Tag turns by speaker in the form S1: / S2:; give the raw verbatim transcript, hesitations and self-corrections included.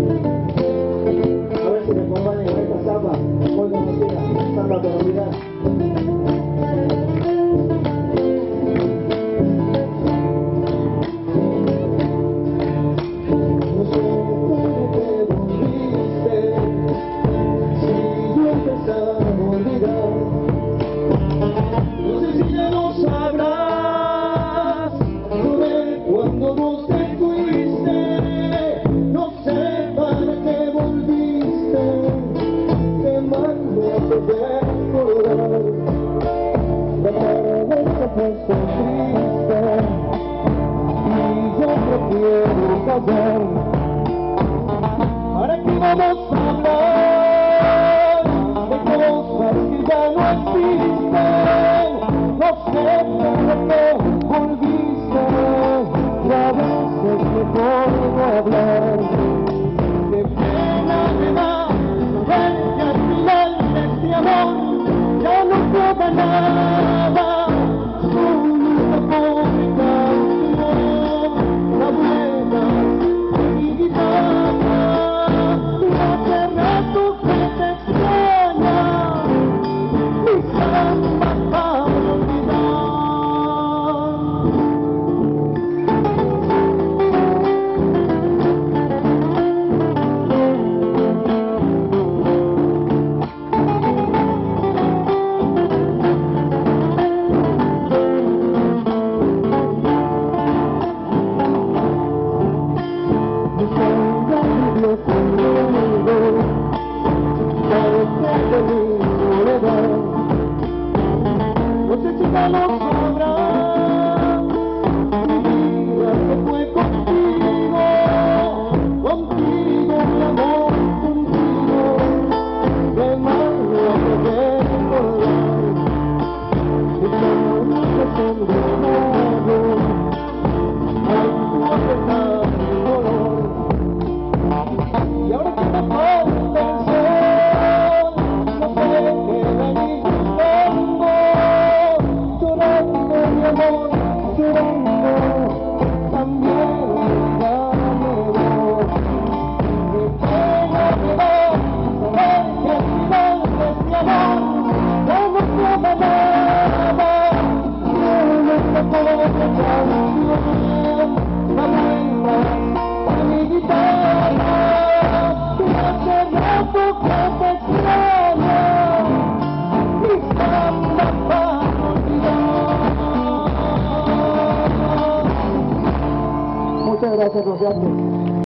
S1: A ver si me acompañan con esta samba muy conocida, samba colombiana. No sé por qué volviste, si yo empezaba a olvidar. No sé si ya lo sabrás, lloré cuando vos te fuiste. No sé para qué volviste, te mando a recordar. La cabeza puesto triste y yo prefiero callar. ¿Para qué vamos a hablar de cosas que ya no existen? No sé por qué volviste, y a veces me pongo a hablar. Qué pena me da ver que al final de este amor ya no queda nada, solo una pobre canción, la buena de mi guitarra. Y hace rato que te extraña, mi samba para olvidar. Mi samba vivió conmigo, parte de mi soledad. No sé si ya lo sabrás, mi vida se fue contigo, contigo mi amor, contigo. Qué malo poder recordar, mis amores son de nuevo, ay, tú a pesar del dolor. Y ahora que me falta el sol, no sé qué venir buscando, llorando mi amor, llorando, también olvidarme vos. Qué pena me da saber que al final de este amor ya no queda nada, solo esta pobre canción, la vuelta a mi guitarra. Y hace rato que te extraño, mi samba para olvidar. Muchas gracias, Rociate.